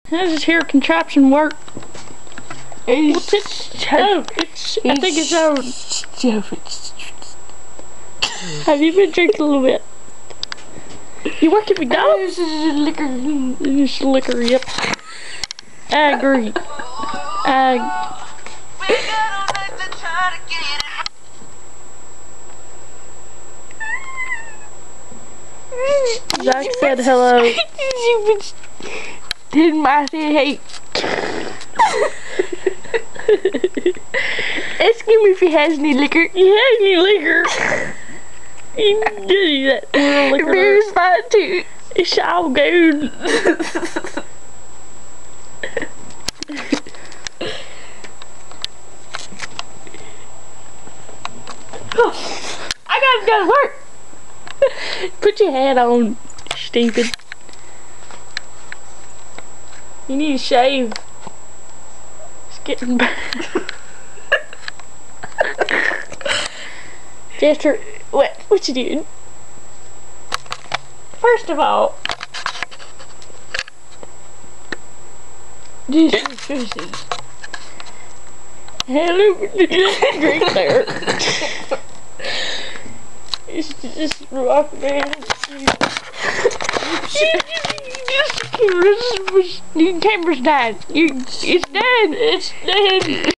How does your contraption work? What's it? Oh, I think it's own. Have you been drinking a little bit? You work at McDonald's? This is liquor. This is liquor, yep. I agree. Zach said hello. Didn't I say hey? Ask him if he has any liquor. He has any liquor. He did that. There's fine too. It's all good. I gotta go to work. Put your hat on, stupid. You need to shave. It's getting bad. Jester, what you doing? First of all, this is hello, drink there. It's just rock, man. The camera's dead. It's dead. It's dead.